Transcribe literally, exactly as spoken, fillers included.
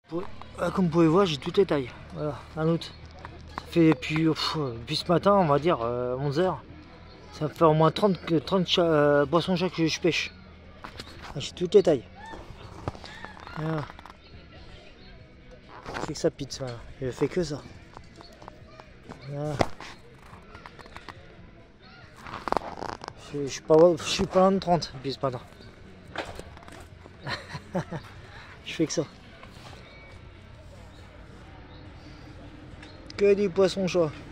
Comme vous pouvez voir, j'ai toutes les tailles. Voilà, un autre. Ça fait depuis, pff, depuis ce matin, on va dire euh, onze heures. Ça fait au moins trente, trente euh, poissons chaque que je pêche. J'ai toutes les tailles. Voilà. C'est que ça pite, voilà. Je fais que ça. Voilà. Je, je suis pas, je suis pas loin de trente depuis ce matin. Je fais que ça. Que du poisson chat.